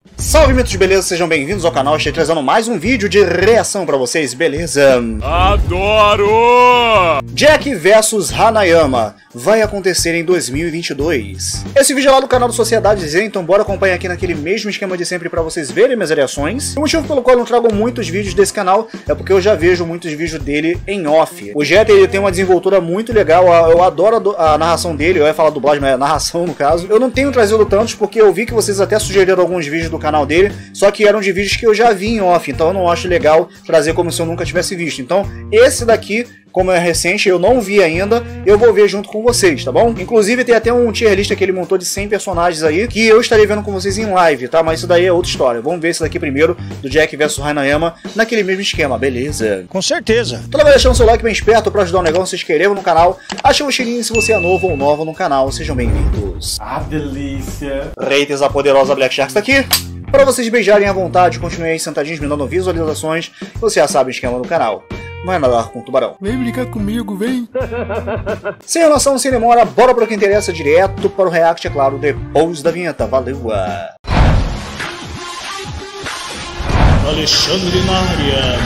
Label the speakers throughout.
Speaker 1: Salve mitos, beleza? Sejam bem-vindos ao canal. Estou trazendo mais um vídeo de reação pra vocês, beleza?
Speaker 2: Adoro!
Speaker 1: Jack vs Hanayama vai acontecer em 2022. Esse vídeo é lá do canal do Sociedade Z, então bora acompanhar aqui naquele mesmo esquema de sempre pra vocês verem minhas reações. O motivo pelo qual eu não trago muitos vídeos desse canal é porque eu já vejo muitos vídeos dele em off. O Jet, ele tem uma desenvoltura muito legal, eu adoro a narração dele, eu ia falar dublagem, mas é narração no caso. Eu não tenho trazido tantos porque eu vi que vocês até sugeriram alguns vídeos do canal dele, só que eram de vídeos que eu já vi em off, então eu não acho legal trazer como se eu nunca tivesse visto. Então, esse daqui, como é recente, eu não vi ainda, eu vou ver junto com vocês, tá bom? Inclusive tem até um tier list que ele montou de 100 personagens aí, que eu estarei vendo com vocês em live, tá? Mas isso daí é outra história. Vamos ver esse daqui primeiro, do Jack vs Hanayama, naquele mesmo esquema, beleza?
Speaker 3: Com certeza.
Speaker 1: Então vai deixando seu like bem esperto pra ajudar o negócio, se inscreva no canal, ativa o sininho se você é novo ou nova no canal, sejam bem-vindos.
Speaker 2: Ah, delícia!
Speaker 1: Haters, a poderosa Black Shark está aqui. Para vocês beijarem à vontade, continuem aí sentadinhos me dando visualizações, você já sabe o esquema do canal. Vai nadar com o tubarão.
Speaker 3: Vem brincar comigo, vem.
Speaker 1: Sem enrolação, sem demora, bora para o que interessa, direto para o react, é claro, depois da vinheta. Valeu!
Speaker 3: Alexandre na área.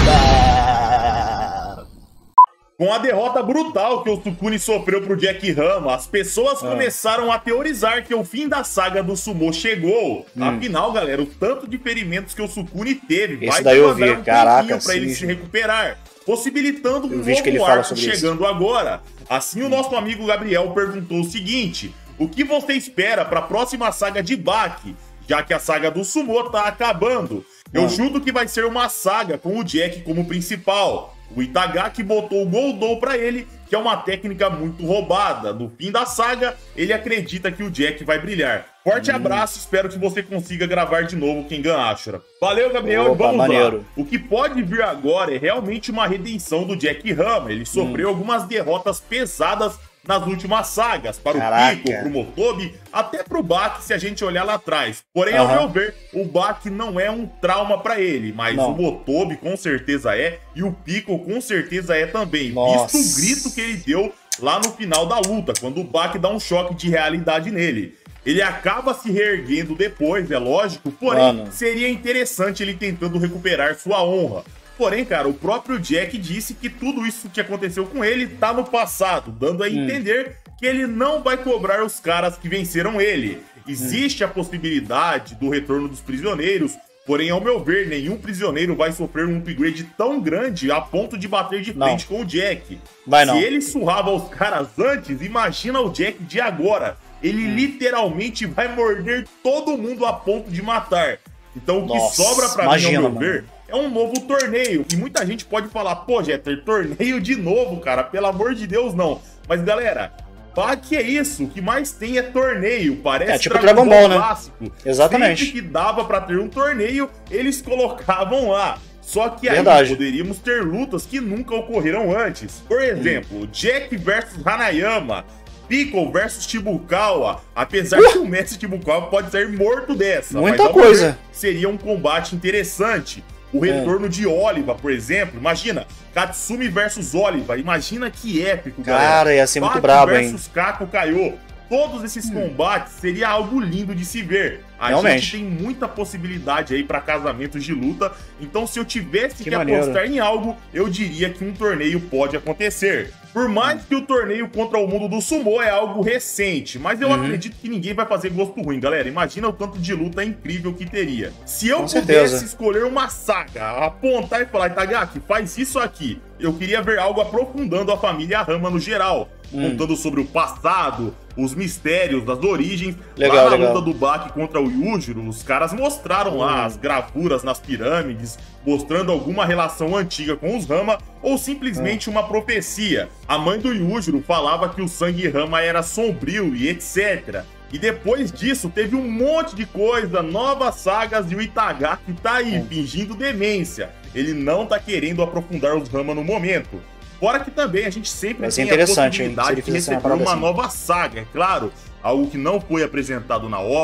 Speaker 2: Com a derrota brutal que o Sukune sofreu pro Jack Rama, as pessoas começaram a teorizar que o fim da saga do Sumo chegou. Afinal, galera, o tanto de ferimentos que o Sukune teve
Speaker 1: vai demandar
Speaker 2: um tempinho pra ele se recuperar, possibilitando um novo arco chegando agora. Assim, o nosso amigo Gabriel perguntou o seguinte: o que você espera pra próxima saga de Baki, já que a saga do Sumo tá acabando? Eu chuto que vai ser uma saga com o Jack como principal. O Itagaki botou o Goldou pra ele, que é uma técnica muito roubada. No fim da saga, ele acredita que o Jack vai brilhar. Forte abraço, espero que você consiga gravar de novo Kengan Ashura. Valeu, Gabriel, e vamos lá. O que pode vir agora é realmente uma redenção do Jack Rama. Ele sofreu algumas derrotas pesadas nas últimas sagas, para o Pico, pro Motobi, até pro Baki, se a gente olhar lá atrás. Porém, ao meu ver, o Baki não é um trauma para ele, mas o Motobi com certeza é, e o Pico com certeza é também. Visto o grito que ele deu lá no final da luta, quando o Baki dá um choque de realidade nele. Ele acaba se reerguendo depois, é lógico, porém, seria interessante ele tentando recuperar sua honra. Porém, cara, o próprio Jack disse que tudo isso que aconteceu com ele tá no passado, dando a entender que ele não vai cobrar os caras que venceram ele. Existe a possibilidade do retorno dos prisioneiros, porém, ao meu ver, nenhum prisioneiro vai sofrer um upgrade tão grande a ponto de bater de frente com o Jack. Se ele surrava os caras antes, imagina o Jack de agora. Ele literalmente vai morder todo mundo a ponto de matar. Então, o que sobra pra mim, ao meu ver, é um novo torneio. E muita gente pode falar, pô, Jeter, torneio de novo, cara. Pelo amor de Deus, não. Mas, galera, que é isso. O que mais tem é torneio. Parece
Speaker 1: tipo Dragon Ball, né?
Speaker 2: Clássico.
Speaker 1: Exatamente.
Speaker 2: Sempre que dava pra ter um torneio, eles colocavam lá. Só que aí poderíamos ter lutas que nunca ocorreram antes. Por exemplo, Jack versus Hanayama, Pico versus Shibukawa, apesar que o mestre Shibukawa pode ser morto dessa.
Speaker 1: Muita coisa.
Speaker 2: Seria um combate interessante. O retorno de Oliva, por exemplo. Imagina, Katsumi versus Oliva. Imagina que épico, galera.
Speaker 1: Cara, ia ser muito brabo, hein?
Speaker 2: Versus Kako Kaiô. Todos esses combates seria algo lindo de se ver. A gente tem muita possibilidade aí para casamentos de luta. Então, se eu tivesse que apostar em algo, eu diria que um torneio pode acontecer. Por mais que o torneio contra o mundo do Sumo é algo recente, mas eu acredito que ninguém vai fazer gosto ruim, galera. Imagina o tanto de luta incrível que teria. Se eu pudesse escolher uma saga, apontar e falar, Itagaki, faz isso aqui, eu queria ver algo aprofundando a família Rama no geral, contando sobre o passado, os mistérios das origens. Lá na luta do Baki contra o Yujiro, os caras mostraram lá as gravuras nas pirâmides, mostrando alguma relação antiga com os Rama, ou simplesmente uma profecia. A mãe do Yujiro falava que o sangue Rama era sombrio e etc. E depois disso, teve um monte de coisa, novas sagas, e o Itagaki tá aí, fingindo demência. Ele não tá querendo aprofundar os Rama no momento. Fora que também a gente sempre tem a possibilidade de receber uma nova saga, é claro. Algo que não foi apresentado na obra,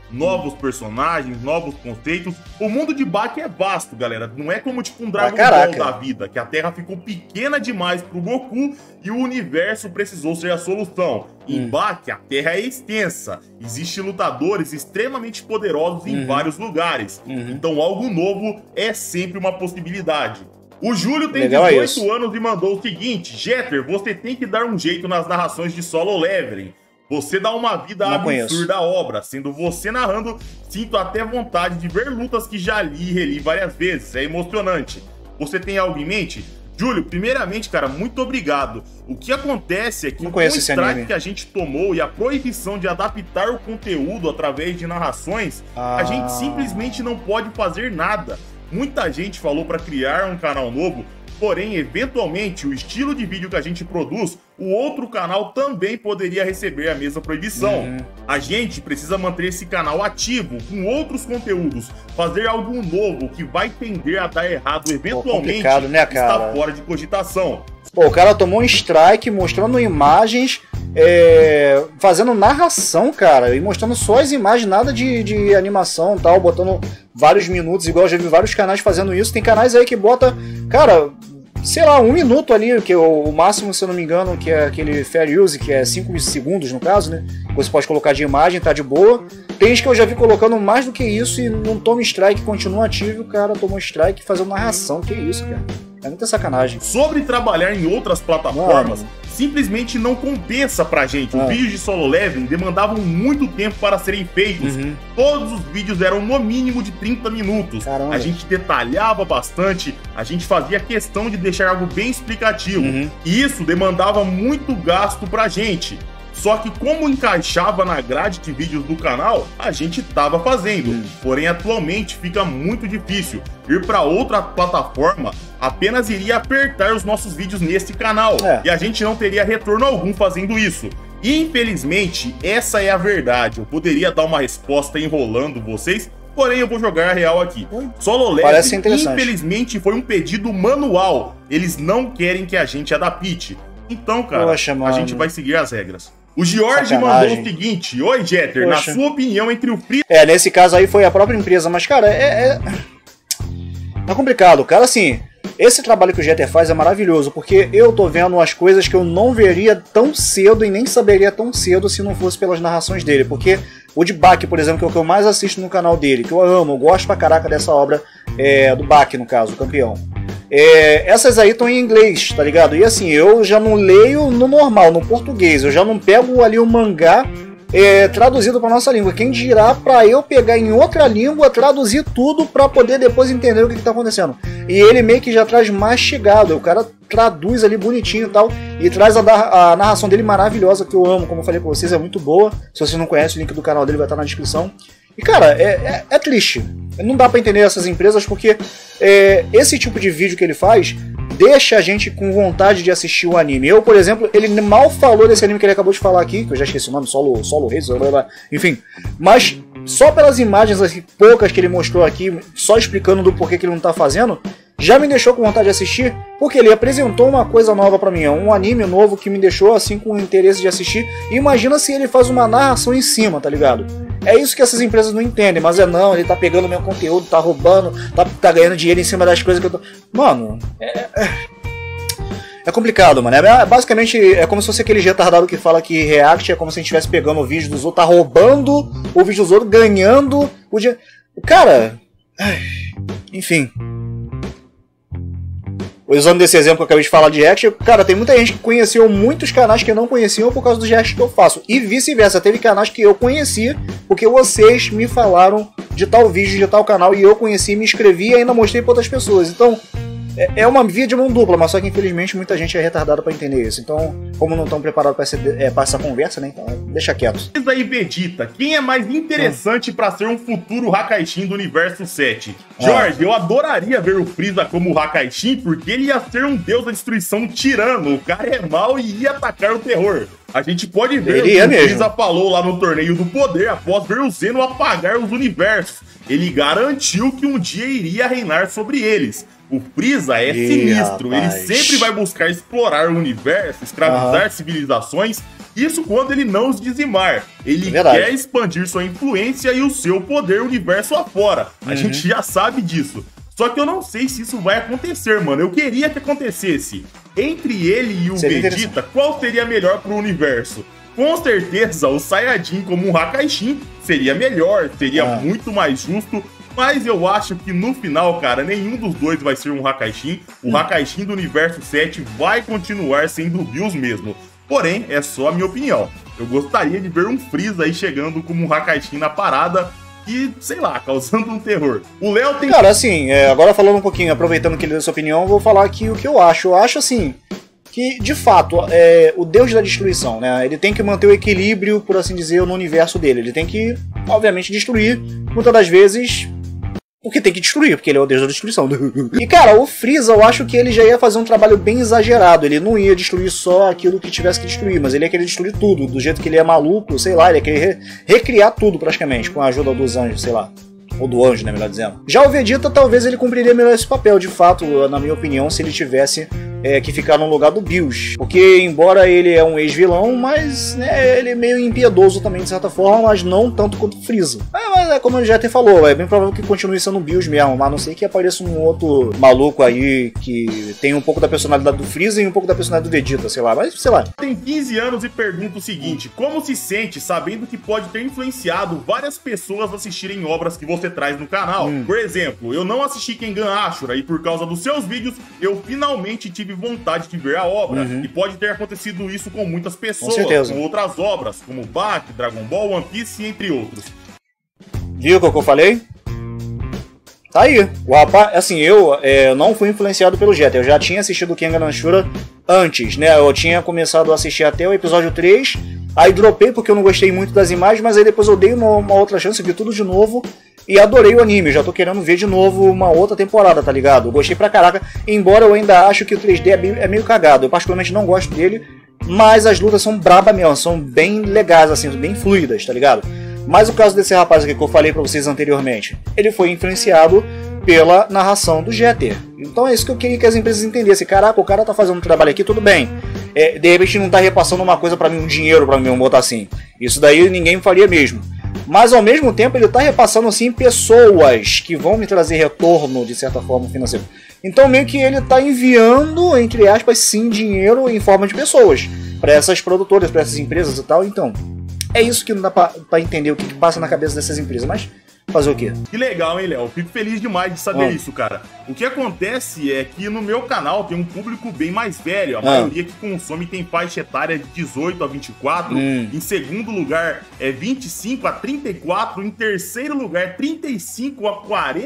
Speaker 2: novos personagens, novos conceitos. O mundo de Baki é vasto, galera. Não é como tipo um Dragon Ball da vida, que a Terra ficou pequena demais pro Goku e o universo precisou ser a solução. Em Baki, a Terra é extensa. Existem lutadores extremamente poderosos em vários lugares. Então algo novo é sempre uma possibilidade. O Júlio tem 18 anos e mandou o seguinte: Jeter, você tem que dar um jeito nas narrações de Solo Leveling. Você dá uma vida absurda à obra, sendo você narrando, sinto até vontade de ver lutas que já li e reli várias vezes, é emocionante. Você tem algo em mente? Júlio, primeiramente, cara, muito obrigado. O que acontece é que com o strike que a gente tomou e a proibição de adaptar o conteúdo através de narrações, a gente simplesmente não pode fazer nada. Muita gente falou para criar um canal novo, porém, eventualmente, o estilo de vídeo que a gente produz, o outro canal também poderia receber a mesma proibição. A gente precisa manter esse canal ativo, com outros conteúdos, fazer algo novo que vai tender a dar errado eventualmente,
Speaker 1: né, cara?
Speaker 2: Está fora de cogitação.
Speaker 1: Pô, o cara tomou um strike mostrando imagens, fazendo narração, cara, e mostrando só as imagens, nada de animação e tal, botando vários minutos, igual eu já vi vários canais fazendo isso. Tem canais aí que bota, cara, sei lá, 1 minuto ali, que é o máximo, se eu não me engano, que é aquele fair use, que é 5 segundos no caso, né? Você pode colocar de imagem, tá de boa. Tem gente que eu já vi colocando mais do que isso e não toma strike, continua ativo, o cara tomou strike fazendo narração, que isso, cara. É muita sacanagem.
Speaker 2: Sobre trabalhar em outras plataformas, simplesmente não compensa pra gente. Os vídeos de Solo Leveling demandavam muito tempo para serem feitos. Todos os vídeos eram no mínimo de 30 minutos.
Speaker 1: Caramba.
Speaker 2: A gente detalhava bastante, a gente fazia questão de deixar algo bem explicativo. E isso demandava muito gasto pra gente. Só que como encaixava na grade de vídeos do canal, a gente tava fazendo. Porém, atualmente fica muito difícil. Ir para outra plataforma apenas iria apertar os nossos vídeos nesse canal. E a gente não teria retorno algum fazendo isso. E, infelizmente, essa é a verdade. Eu poderia dar uma resposta enrolando vocês, porém eu vou jogar a real aqui. Solo Leveling, infelizmente, foi um pedido manual. Eles não querem que a gente adapte. Então, cara, a gente vai seguir as regras. O George mandou o seguinte: oi, Jeter, na sua opinião, entre o Freeza...
Speaker 1: nesse caso aí foi a própria empresa, mas, cara, é complicado. Cara, assim, esse trabalho que o Jeter faz é maravilhoso, porque eu tô vendo as coisas que eu não veria tão cedo e nem saberia tão cedo se não fosse pelas narrações dele, porque o de Baki, por exemplo, que é o que eu mais assisto no canal dele, que eu amo, eu gosto pra caraca dessa obra, do Baki, no caso, o campeão. Essas aí estão em inglês, tá ligado? E assim, eu já não leio no normal, no português, eu já não pego ali o mangá traduzido para nossa língua. Quem dirá para eu pegar em outra língua, traduzir tudo para poder depois entender o que está acontecendo. E ele meio que já traz mastigado, o cara traduz ali bonitinho e tal, e traz a narração dele maravilhosa, que eu amo, como eu falei para vocês, é muito boa. Se você não conhece, o link do canal dele vai estar na descrição. E cara, é triste. Não dá pra entender essas empresas porque esse tipo de vídeo que ele faz deixa a gente com vontade de assistir o anime. Eu, por exemplo, ele mal falou desse anime que ele acabou de falar aqui, que eu já esqueci o nome, Solo Reis, enfim. Mas só pelas imagens assim, poucas que ele mostrou aqui, só explicando do porquê que ele não tá fazendo, já me deixou com vontade de assistir, porque ele apresentou uma coisa nova pra mim, um anime novo que me deixou assim com interesse de assistir. E imagina se ele faz uma narração em cima, tá ligado? É isso que essas empresas não entendem, mas não, ele tá pegando meu conteúdo, tá roubando, tá ganhando dinheiro em cima das coisas que eu tô... Mano, é complicado, mano. Basicamente, é como se fosse aquele retardado que fala que React é como se a gente estivesse pegando o vídeo dos outros, tá roubando o vídeo dos outros, ganhando o dinheiro. Cara, enfim... Usando desse exemplo que eu acabei de falar de react, cara, tem muita gente que conheceu muitos canais que eu não conheciam por causa dos reacts que eu faço. E vice-versa, teve canais que eu conheci porque vocês me falaram de tal vídeo, de tal canal, e eu conheci, me inscrevi e ainda mostrei para outras pessoas. Então, é uma via de mão dupla, mas só que infelizmente muita gente é retardada para entender isso. Então, como não estão preparados para essa conversa, né, então deixa quieto.
Speaker 2: Freeza e Vegeta, quem é mais interessante para ser um futuro Hakaishin do Universo 7? Jorge, eu adoraria ver o Freeza como Hakaishin, porque ele ia ser um deus da destruição tirano. O cara é mau e ia atacar o terror. A gente pode ver o que o Freeza falou lá no Torneio do Poder após ver o Zeno apagar os universos. Ele garantiu que um dia iria reinar sobre eles. O Freeza é sinistro, ele sempre vai buscar explorar o universo, escravizar civilizações, Isso quando ele não os dizimar. Ele quer expandir sua influência e o seu poder universo afora. A gente já sabe disso. Só que eu não sei se isso vai acontecer, mano. Eu queria que acontecesse. Entre ele e o Vegeta, qual seria melhor pro universo? Com certeza, o Saiyajin como um Hakaishin seria melhor, seria muito mais justo. Mas eu acho que no final, cara, nenhum dos dois vai ser um Hakaishin. O Hakaishin do Universo 7 vai continuar sendo o Bills mesmo. Porém, é só a minha opinião. Eu gostaria de ver um Freeza aí chegando como um Hakaishin na parada e, sei lá, causando um terror. O Léo tem...
Speaker 1: Cara, assim, agora falando um pouquinho, aproveitando que ele deu sua opinião, eu vou falar aqui o que eu acho. Eu acho, assim, que, de fato, o Deus da Destruição, né? Ele tem que manter o equilíbrio, por assim dizer, no universo dele. Ele tem que, obviamente, destruir, muitas das vezes... Porque tem que destruir, porque ele é o Deus da Destruição. E, cara, o Freeza, eu acho que ele já ia fazer um trabalho bem exagerado. Ele não ia destruir só aquilo que tivesse que destruir, mas ele ia querer destruir tudo. Do jeito que ele é maluco, sei lá, ele ia querer recriar tudo praticamente, com a ajuda dos anjos, sei lá. Ou do anjo, né, melhor dizendo. Já o Vegeta, talvez ele cumpriria melhor esse papel, de fato, na minha opinião, se ele tivesse que ficar no lugar do Bills. Porque, embora ele é um ex-vilão, mas né, ele é meio impiedoso também, de certa forma, mas não tanto quanto o Freeza. Mas é como o Jeter falou, é bem provável que continue sendo o Bills mesmo, mas a não sei que apareça um outro maluco aí que tem um pouco da personalidade do Freeza e um pouco da personalidade do Vegeta, sei lá, mas sei lá.
Speaker 2: Tem 15 anos e pergunta o seguinte: como se sente sabendo que pode ter influenciado várias pessoas a assistirem obras que você traz no canal? Por exemplo, eu não assisti Kengan Ashura e por causa dos seus vídeos eu finalmente tive vontade de ver a obra. E pode ter acontecido isso com muitas pessoas, com outras obras, como Baki, Dragon Ball, One Piece, entre outros.
Speaker 1: Viu o que eu falei? Tá aí. O rapaz, assim, eu não fui influenciado pelo Jeter. Eu já tinha assistido o Kengan Ashura antes, né? Eu tinha começado a assistir até o episódio 3, aí dropei porque eu não gostei muito das imagens, mas aí depois eu dei uma outra chance, vi tudo de novo e adorei o anime. Já tô querendo ver de novo uma outra temporada, tá ligado? Eu gostei pra caraca, embora eu ainda acho que o 3D é meio cagado. Eu particularmente não gosto dele, mas as lutas são braba mesmo, são bem legais, assim, bem fluidas, tá ligado? Mas o caso desse rapaz aqui que eu falei pra vocês anteriormente, ele foi influenciado pela narração do Jeter. Então é isso que eu queria que as empresas entendessem. Caraca, o cara tá fazendo um trabalho aqui, tudo bem. De repente não tá repassando uma coisa pra mim, um dinheiro pra mim, vamos botar assim. Isso daí ninguém faria mesmo. Mas ao mesmo tempo ele tá repassando assim pessoas que vão me trazer retorno, de certa forma, financeiro. Então meio que ele tá enviando, entre aspas, sim, dinheiro em forma de pessoas pra essas produtoras, pra essas empresas e tal. Então é isso que não dá pra entender o que passa na cabeça dessas empresas, mas fazer o quê?
Speaker 2: Que legal, hein, Léo? Fico feliz demais de saber isso, cara. O que acontece é que no meu canal tem um público bem mais velho. A maioria que consome tem faixa etária de 18 a 24. Em segundo lugar é 25 a 34. Em terceiro lugar, 35 a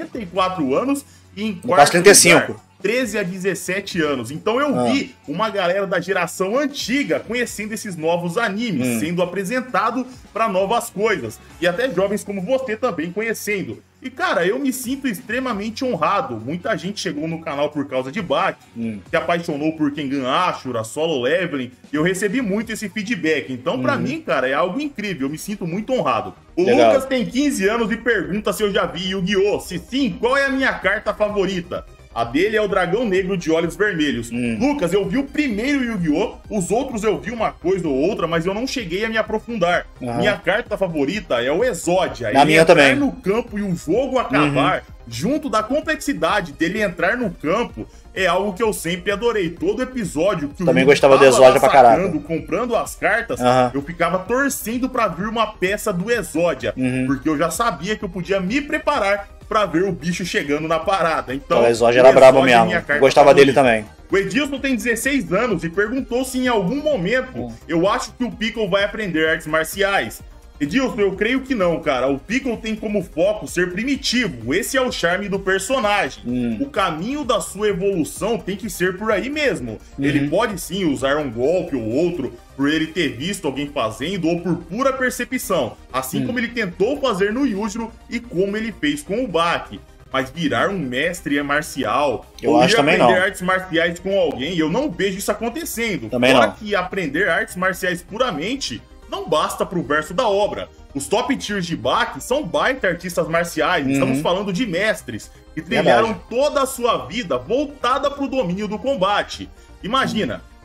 Speaker 2: 44 anos. E em quarto
Speaker 1: 35.
Speaker 2: lugar, 13 a 17 anos. Então eu vi uma galera da geração antiga conhecendo esses novos animes, sendo apresentado para novas coisas. E até jovens como você também conhecendo. E cara, eu me sinto extremamente honrado. Muita gente chegou no canal por causa de Baki, se apaixonou por Kengan Ashura, Solo Leveling. E eu recebi muito esse feedback. Então pra mim, cara, é algo incrível. Eu me sinto muito honrado. O Lucas tem 15 anos e pergunta se eu já vi Yu-Gi-Oh! Se sim, qual é a minha carta favorita? A dele é o Dragão Negro de Olhos Vermelhos. Lucas, eu vi o primeiro Yu-Gi-Oh! Os outros eu vi uma coisa ou outra, mas eu não cheguei a me aprofundar. Minha carta favorita é o Exódia.
Speaker 1: A minha também.
Speaker 2: No campo e o jogo acabar, junto da complexidade dele entrar no campo, é algo que eu sempre adorei. Todo episódio que
Speaker 1: também gostava do Exódia pra caralho.
Speaker 2: Comprando as cartas, eu ficava torcendo pra vir uma peça do Exódia, porque eu já sabia que eu podia me preparar pra ver o bicho chegando na parada. Então,
Speaker 1: o Exódia era brabo mesmo. Gostava dele também.
Speaker 2: O Edilson tem 16 anos e perguntou se em algum momento eu acho que o Piccolo vai aprender artes marciais. Edilson, eu creio que não, cara. O Piccolo tem como foco ser primitivo. Esse é o charme do personagem. O caminho da sua evolução tem que ser por aí mesmo. Ele pode sim usar um golpe ou outro por ele ter visto alguém fazendo ou por pura percepção. Assim como ele tentou fazer no Yujiro e como ele fez com o Baki. Mas virar um mestre marcial
Speaker 1: ou acho também
Speaker 2: aprender artes marciais com alguém, eu não vejo isso acontecendo.
Speaker 1: Também
Speaker 2: Fora
Speaker 1: não.
Speaker 2: que aprender artes marciais puramente não basta pro verso da obra. Os top tiers de Baki são baita artistas marciais. Estamos falando de mestres que trilharam toda a sua vida voltada pro domínio do combate. Imagina,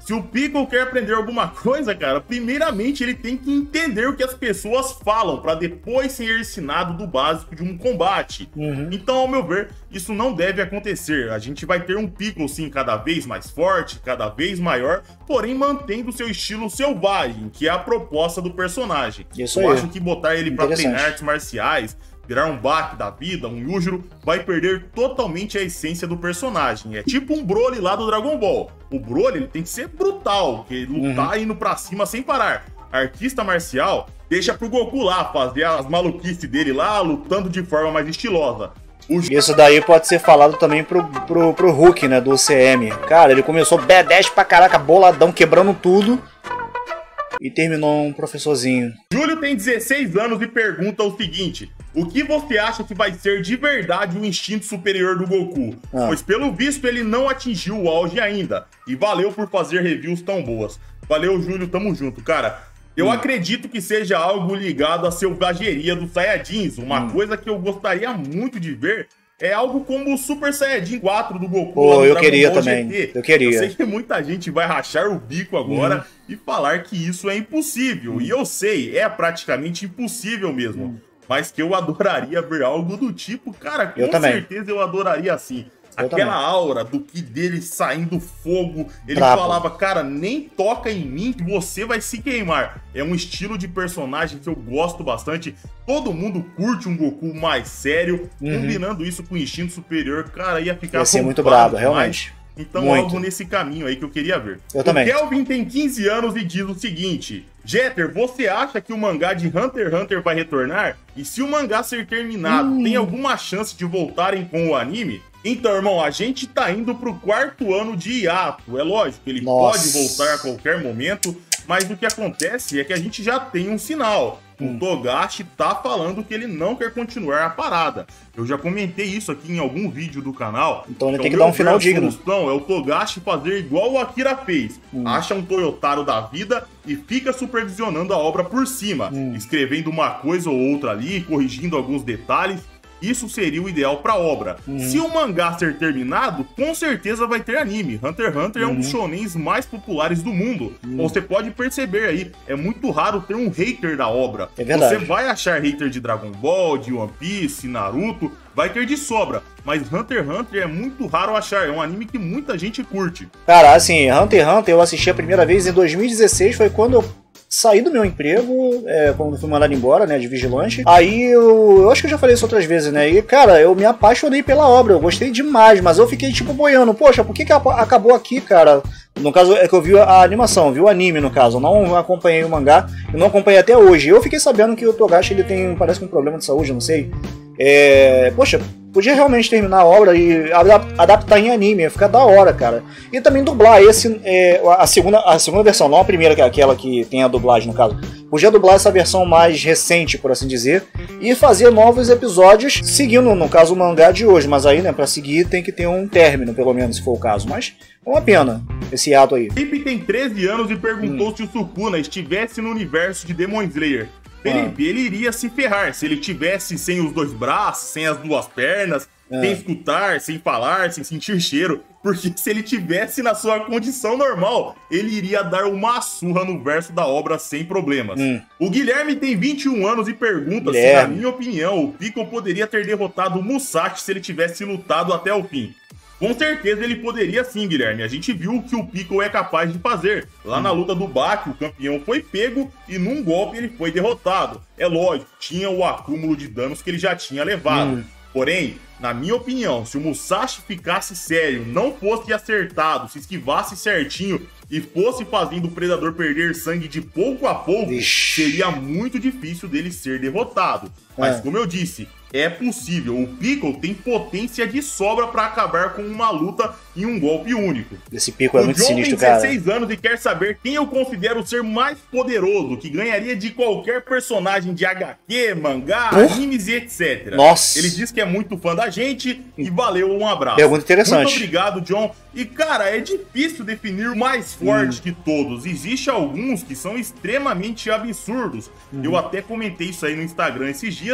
Speaker 2: Se o Piccolo quer aprender alguma coisa, cara, primeiramente ele tem que entender o que as pessoas falam para depois ser ensinado do básico de um combate. Então, ao meu ver, isso não deve acontecer. A gente vai ter um Piccolo, sim, cada vez mais forte, cada vez maior, porém mantendo seu estilo selvagem, que é a proposta do personagem. Eu acho que botar ele para treinar artes marciais, virar um Baki da vida, um Yujiro, vai perder totalmente a essência do personagem. É tipo um Broly lá do Dragon Ball. O Broly ele tem que ser brutal, que lutar indo pra cima sem parar. Artista marcial deixa pro Goku lá fazer as maluquices dele lá, lutando de forma mais estilosa.
Speaker 1: Isso daí pode ser falado também pro Hulk, né, do CM. Cara, ele começou B10 pra caraca, boladão, quebrando tudo. E terminou um professorzinho.
Speaker 2: Júlio tem 16 anos e pergunta o seguinte: o que você acha que vai ser de verdade o instinto superior do Goku? Pois pelo visto ele não atingiu o auge ainda. E valeu por fazer reviews tão boas. Valeu, Júlio, tamo junto, cara. Eu acredito que seja algo ligado à selvageria dos Saiyajins. Uma coisa que eu gostaria muito de ver é algo como o Super Saiyajin 4 do Goku.
Speaker 1: Pô, eu queria também. Eu queria.
Speaker 2: Eu sei que muita gente vai rachar o bico agora e falar que isso é impossível. E eu sei, é praticamente impossível mesmo. Mas que eu adoraria ver algo do tipo, cara, com certeza eu adoraria sim. Aquela aura do Ki dele saindo fogo, ele falava, cara, nem toca em mim que você vai se queimar. É um estilo de personagem que eu gosto bastante. Todo mundo curte um Goku mais sério, combinando isso com o instinto superior, cara, ia ficar
Speaker 1: muito brabo, realmente.
Speaker 2: Então, algo nesse caminho aí que eu queria ver.
Speaker 1: Eu também.
Speaker 2: Kelvin tem 15 anos e diz o seguinte: Jeter, você acha que o mangá de Hunter x Hunter vai retornar? E se o mangá ser terminado, tem alguma chance de voltarem com o anime? Então, irmão, a gente tá indo pro 4º ano de hiato. É lógico, ele pode voltar a qualquer momento, mas o que acontece é que a gente já tem um sinal. O Togashi tá falando que ele não quer continuar a parada. Eu já comentei isso aqui em algum vídeo do canal.
Speaker 1: Então ele tem que dar um final digno.
Speaker 2: A solução é o Togashi fazer igual o Akira fez. Acha um Toyotaro da vida e fica supervisionando a obra por cima. Escrevendo uma coisa ou outra ali, corrigindo alguns detalhes. Isso seria o ideal pra obra. Se o mangá ser terminado, com certeza vai ter anime. Hunter x Hunter é um dos shonens mais populares do mundo. Você pode perceber aí, é muito raro ter um hater da obra.
Speaker 1: É verdade.
Speaker 2: Você vai achar hater de Dragon Ball, de One Piece, Naruto, vai ter de sobra. Mas Hunter x Hunter é muito raro achar, é um anime que muita gente curte.
Speaker 1: Cara, assim, Hunter x Hunter eu assisti a primeira vez em 2016, foi quando eu saí do meu emprego, quando fui mandado embora, né, de vigilante. Aí eu acho que eu já falei isso outras vezes, né, e cara, eu me apaixonei pela obra, eu gostei demais, mas eu fiquei tipo boiando, poxa, por que acabou aqui, cara? No caso é que eu vi a animação, vi o anime no caso, eu não acompanhei o mangá, eu não acompanhei até hoje. Eu fiquei sabendo que o Togashi ele tem, parece que um problema de saúde, eu não sei. Poxa, podia realmente terminar a obra e adaptar em anime, ia ficar da hora, cara. E também dublar a segunda versão, não a primeira, que é aquela que tem a dublagem no caso. Podia dublar essa versão mais recente, por assim dizer, e fazer novos episódios seguindo, no caso, o mangá de hoje. Mas aí, né, pra seguir tem que ter um término, pelo menos, se for o caso. Mas é uma pena esse ato aí.
Speaker 2: Felipe tem 13 anos e perguntou se o Sukuna estivesse no universo de Demon Slayer. Felipe, ele iria se ferrar se ele tivesse sem os 2 braços, sem as 2 pernas, sem escutar, sem falar, sem sentir cheiro. Porque se ele tivesse na sua condição normal, ele iria dar uma surra no verso da obra sem problemas. O Guilherme tem 21 anos e pergunta se, na minha opinião, o Piccolo poderia ter derrotado o Musashi se ele tivesse lutado até o fim. Com certeza ele poderia sim, Guilherme. A gente viu o que o Piccolo é capaz de fazer. Lá na luta do Baki, o campeão foi pego e num golpe ele foi derrotado. É lógico, tinha o acúmulo de danos que ele já tinha levado. Porém, na minha opinião, se o Musashi ficasse sério, não fosse acertado, se esquivasse certinho e fosse fazendo o Predador perder sangue de pouco a pouco, seria muito difícil dele ser derrotado. Mas como eu disse, é possível. O Piccolo tem potência de sobra para acabar com uma luta em um golpe único.
Speaker 1: Esse Piccolo é muito sinistro, cara.
Speaker 2: O John tem 16 anos e quer saber quem eu considero ser mais poderoso, que ganharia de qualquer personagem de HQ, mangá, animes e etc.
Speaker 1: Nossa.
Speaker 2: Ele diz que é muito fã da gente e valeu, um abraço.
Speaker 1: Pergunta interessante.
Speaker 2: Muito obrigado, John. E, cara, é difícil definir o mais forte de todos. Existem alguns que são extremamente absurdos. Eu até comentei isso aí no Instagram esses dias,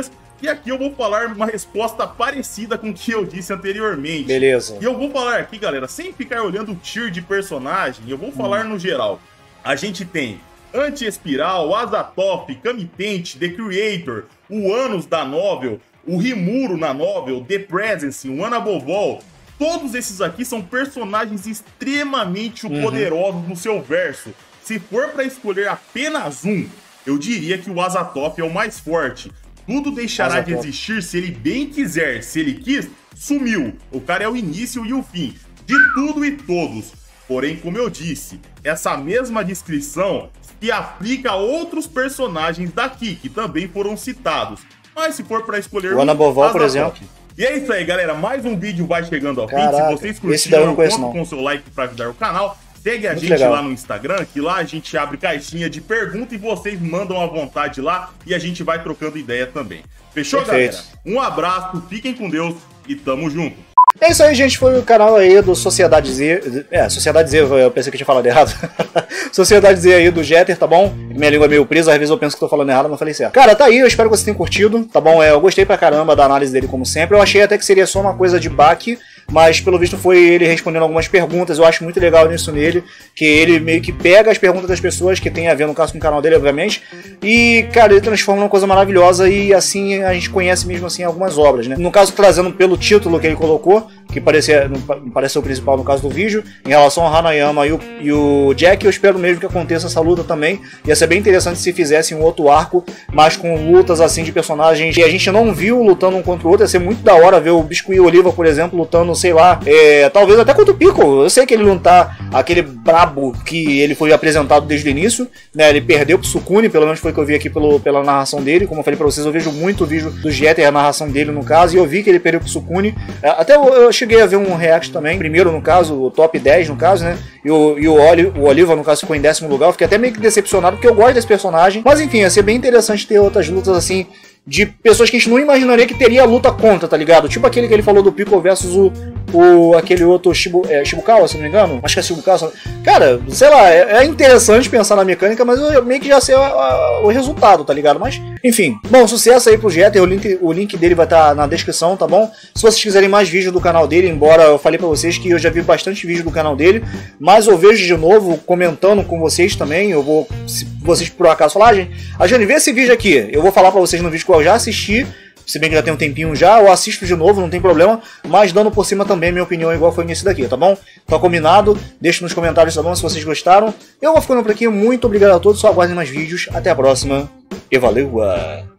Speaker 2: E aqui eu vou falar uma resposta parecida com o que eu disse anteriormente.
Speaker 1: Beleza.
Speaker 2: E eu vou falar aqui, galera, sem ficar olhando o tier de personagem, eu vou falar no geral. A gente tem Anti-Espiral, Azathoth, Kami-Pente, The Creator, o Anos da Novel, o Rimuro na Novel, The Presence, o Anabovol. Todos esses aqui são personagens extremamente poderosos no seu verso. Se for para escolher apenas um, eu diria que o Azathoth é o mais forte. Tudo deixará de existir se ele bem quiser. Se ele quis, sumiu. O cara é o início e o fim de tudo e todos. Porém, como eu disse, essa mesma descrição se aplica a outros personagens daqui, que também foram citados. Mas se for para escolher
Speaker 1: o Anabovol, por exemplo.
Speaker 2: E é isso aí, galera. Mais um vídeo vai chegando ao fim. Se vocês curtiram, conta com o seu like para ajudar o canal. Segue a gente lá no Instagram, que lá a gente abre caixinha de pergunta e vocês mandam à vontade lá e a gente vai trocando ideia também. Fechou, galera? Um abraço, fiquem com Deus e tamo junto.
Speaker 1: É isso aí, gente. Foi o canal aí do Sociedade Z. Sociedade Z, eu pensei que eu tinha falado errado. Sociedade Z aí do Jeter, tá bom? Minha língua é meio presa, às vezes eu penso que tô falando errado, mas falei certo. Cara, tá aí, eu espero que vocês tenham curtido, tá bom? Eu gostei pra caramba da análise dele, como sempre. Eu achei até que seria só uma coisa de baque, mas pelo visto foi ele respondendo algumas perguntas. Eu acho muito legal nisso nele, que ele meio que pega as perguntas das pessoas, que tem a ver no caso com o canal dele, obviamente, e, cara, ele transforma numa coisa maravilhosa e assim a gente conhece mesmo assim algumas obras, né? No caso, trazendo pelo título que ele colocou, que parece o principal no caso do vídeo, em relação ao Hanayama e o Jack, eu espero mesmo que aconteça essa luta também. Ia ser bem interessante se fizessem um outro arco, mas com lutas assim de personagens que a gente não viu lutando um contra o outro. Ia ser muito da hora ver o Biscuit Oliva, por exemplo, lutando, sei lá, talvez até contra o Piccolo. Eu sei que ele não tá aquele brabo que ele foi apresentado desde o início, né? Ele perdeu pro Sukune, pelo menos foi o que eu vi aqui pela narração dele. Como eu falei pra vocês, eu vejo muito o vídeo do Jeter, a narração dele no caso, e eu vi que ele perdeu pro Sukune. Até eu cheguei a ver um react também, primeiro no caso, o top 10 no caso, né? E o Oliva, no caso, ficou em 10º lugar. Eu fiquei até meio que decepcionado, porque eu gosto desse personagem. Mas enfim, ia ser bem interessante ter outras lutas assim, de pessoas que a gente não imaginaria que teria luta contra, tá ligado? Tipo aquele que ele falou do Piccolo versus aquele outro Shibukawa, se não me engano. Acho que é Shibukawa. Cara, sei lá, é interessante pensar na mecânica, mas eu meio que já sei o resultado, tá ligado? Mas, enfim. Bom, sucesso aí pro Jeter. O link dele vai estar na descrição, tá bom? Se vocês quiserem mais vídeos do canal dele, embora eu falei pra vocês que eu já vi bastante vídeo do canal dele, mas eu vejo de novo, comentando com vocês também. Eu vou, se vocês por acaso falarem, a Jane, vê esse vídeo aqui. Eu vou falar pra vocês no vídeo que eu já assisti, se bem que já tem um tempinho já, eu assisto de novo, não tem problema, mas dando por cima também minha opinião igual foi nesse daqui, tá bom? Tá combinado, deixa nos comentários, tá bom, se vocês gostaram. Eu vou ficando por aqui, muito obrigado a todos, só aguardem mais vídeos, até a próxima e valeu!